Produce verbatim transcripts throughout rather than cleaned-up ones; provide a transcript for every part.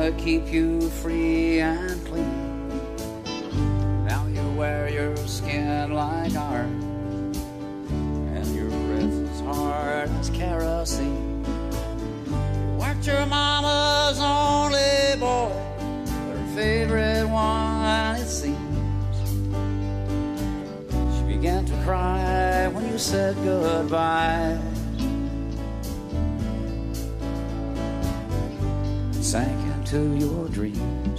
to keep you free and clean. Now you wear your skin like iron, and your breath is hard as kerosene. You weren't your mama's only boy, but her favorite one, it seems. She began to cry when you said goodbye, sank into your dreams.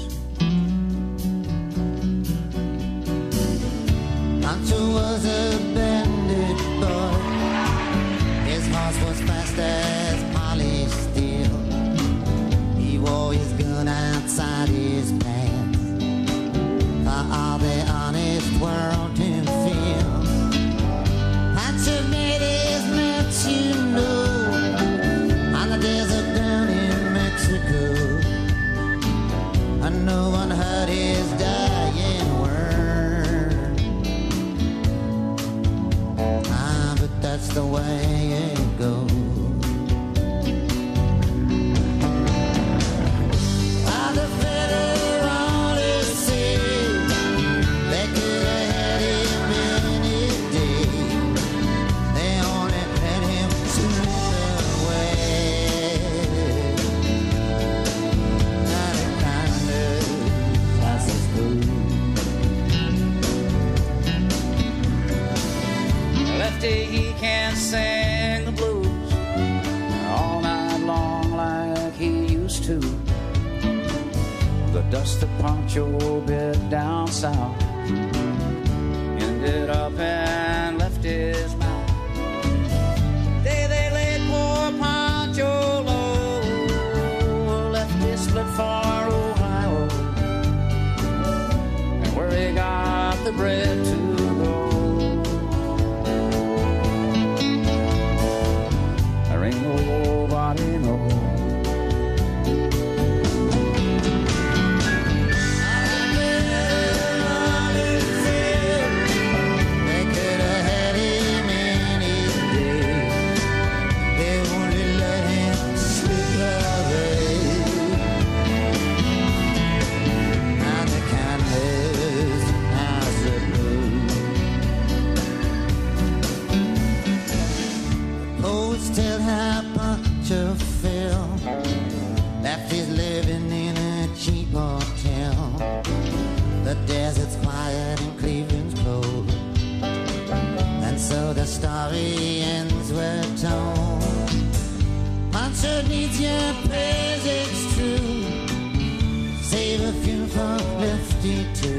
Pancho was a bandit boy. His horse was fast as polished steel. He wore his gun outside his pants for all the honest world to feel. Pancho made his match, you know, on the desert down in Mexico. And no one heard his dying word. Ah, but that's the way it goes. Ah, the federalists said they could have had him any day. They only let him slip away. Not a kindness, I suppose. Lefty, he can't sing the blues all night long like he used to. The dust that Pancho bit down south ended up and left his mouth. Day they laid poor Pancho low, left his split for Ohio, and where he got the bread to go. There ain't nobody knows. They could have had him any day. They only let him slip away. Not the kindness, I suppose. Poets tell how Pancho fell. Left his living in a cheap hotel. The desert's quiet and Cleveland's cold, and so the story ends, we're told. Pancho needs your praise, it's true. Save a few for Lefty too.